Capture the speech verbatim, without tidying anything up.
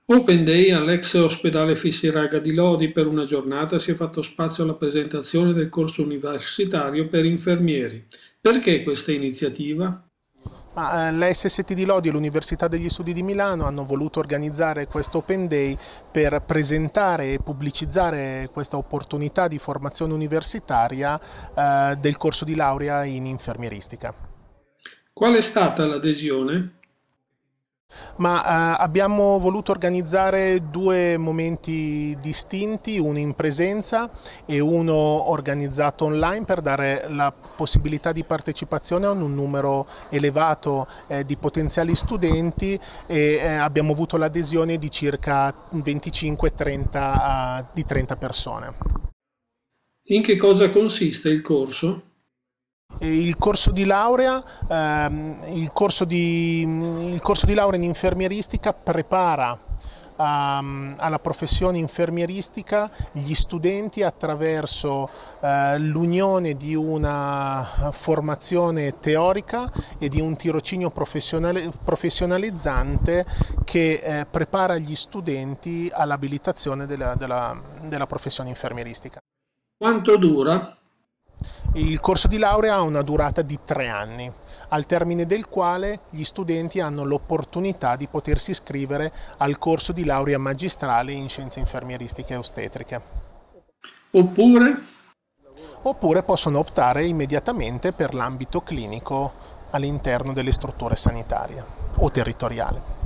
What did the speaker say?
Open Day all'ex ospedale Fissiraga di Lodi per una giornata si è fatto spazio alla presentazione del corso universitario per infermieri. Perché questa iniziativa? Ma, eh, la S S T di Lodi e l'Università degli Studi di Milano hanno voluto organizzare questo Open Day per presentare e pubblicizzare questa opportunità di formazione universitaria eh, del corso di laurea in infermieristica. Qual è stata l'adesione? Ma eh, abbiamo voluto organizzare due momenti distinti, uno in presenza e uno organizzato online per dare la possibilità di partecipazione a un numero elevato eh, di potenziali studenti e eh, abbiamo avuto l'adesione di circa venticinque trenta, uh, di trenta persone. In che cosa consiste il corso? Il corso di laurea, ehm, il corso di, il corso di laurea in infermieristica prepara um, alla professione infermieristica gli studenti attraverso eh, l'unione di una formazione teorica e di un tirocinio professionale, professionalizzante che eh, prepara gli studenti all'abilitazione della, della, della professione infermieristica. Quanto dura? Il corso di laurea ha una durata di tre anni, al termine del quale gli studenti hanno l'opportunità di potersi iscrivere al corso di laurea magistrale in scienze infermieristiche e ostetriche. Oppure? Oppure possono optare immediatamente per l'ambito clinico all'interno delle strutture sanitarie o territoriali.